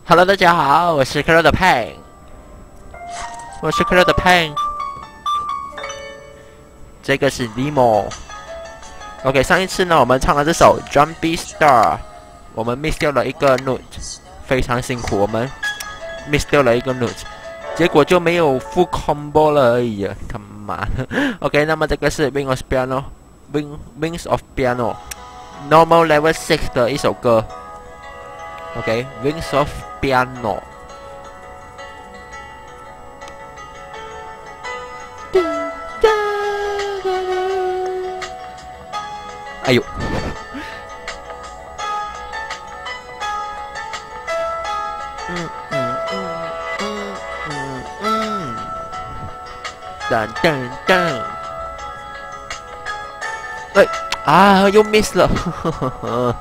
Hello， 大家好，我是克洛的派，这个是 Demo。OK， 上一次呢，我们唱了这首 Jumpy Star， 我们 miss 掉了一个 note， 非常辛苦，我们 miss 掉了一个 note， 结果就没有 full combo 了而已啊，他妈！OK， 那么这个是 Wings of Piano，Normal Level 6的一首歌。OK，Wings of Piano。哎呦！噔噔噔！哎啊，又 miss 了，呵呵呵。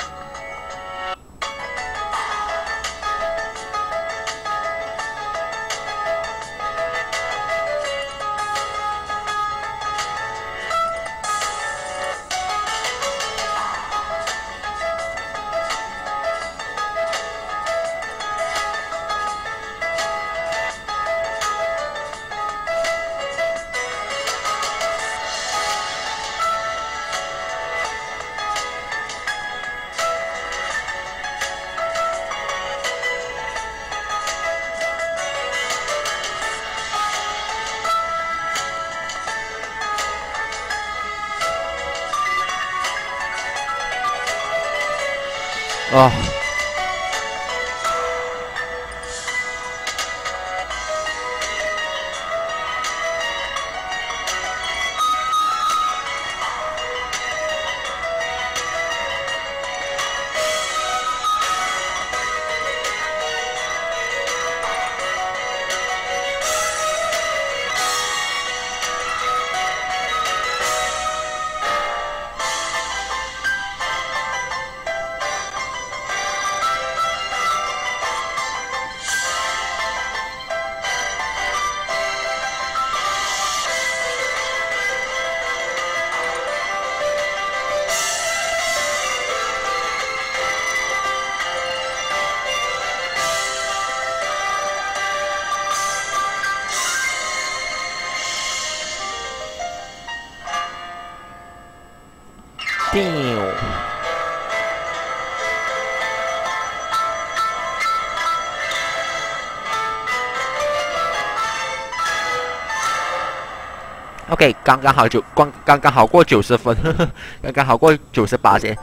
哦。OK， 刚刚好过90分，呵呵，刚刚好过98先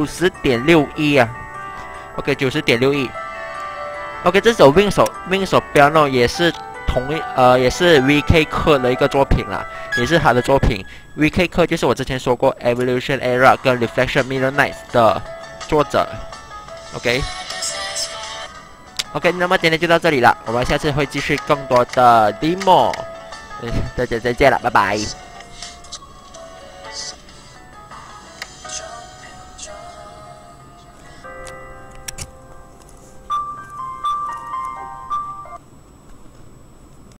，90.61啊。OK， 90.61。OK， 这首 Wings of Piano 也是也是 VK 课的一个作品啦，也是他的作品。VK 课就是我之前说过 Evolution Era 跟 Reflection Midnight 的作者。OK， 那么今天就到这里了，我们下次会继续更多的 demo。大家再见了，拜拜。